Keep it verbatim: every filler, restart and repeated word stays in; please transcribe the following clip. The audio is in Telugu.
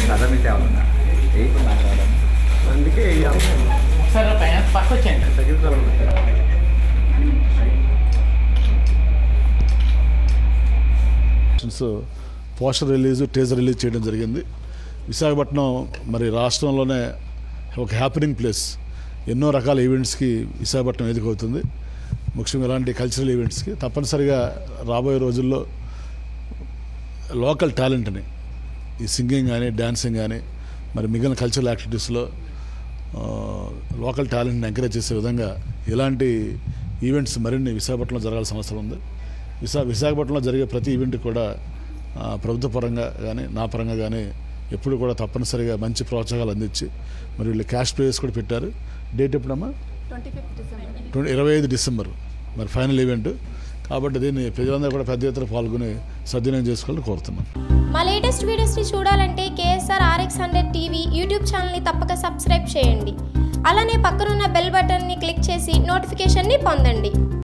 అర్థం అయితే అవునా ఏ మాట్లాడాలి అందుకే ఒకసారి పైన పక్క వచ్చాయండి పోస్టర్ రిలీజ్ టీజర్ రిలీజ్ చేయడం జరిగింది. విశాఖపట్నం మరి రాష్ట్రంలోనే ఒక హ్యాపెనింగ్ ప్లేస్. ఎన్నో రకాల ఈవెంట్స్కి విశాఖపట్నం వేదిక అవుతుంది. ముఖ్యంగా ఇలాంటి కల్చరల్ ఈవెంట్స్కి తప్పనిసరిగా రాబోయే రోజుల్లో లోకల్ టాలెంట్ని ఈ సింగింగ్ కానీ డ్యాన్సింగ్ కానీ మరి మిగిలిన కల్చరల్ యాక్టివిటీస్లో లోకల్ టాలెంట్ని ఎంకరేజ్ చేసే విధంగా ఇలాంటి ఈవెంట్స్ మరిన్ని విశాఖపట్నంలో జరగాల్సిన అవసరం ఉంది. విశా విశాఖపట్నంలో జరిగే ప్రతి ఈవెంట్ కూడా ప్రభుత్వ పరంగా కానీ నా పరంగా కానీ ఎప్పుడు కూడా తప్పనిసరిగా మంచి ప్రోత్సాహాలు అందించి మరి వీళ్ళు క్యాష్ ప్రైజ్ కూడా పెట్టారు. డేట్ ఎప్పుడమ్మా? ట్వంటీ ఇరవై ఐదు డిసెంబర్ మరి ఫైనల్ ఈవెంట్ కాబట్టి దీన్ని ప్రజలందరూ కూడా పెద్ద ఎత్తున పాల్గొని సద్వినియోగం చేసుకోవాలని కోరుతున్నాను. మా లేటెస్ట్ వీడియోస్ని చూడాలంటే KSR RX hundred TV YouTube ఛానల్ని తప్పక సబ్స్క్రైబ్ చేయండి. అలానే పక్కనున్న బెల్ బటన్ని క్లిక్ చేసి నోటిఫికేషన్ని పొందండి.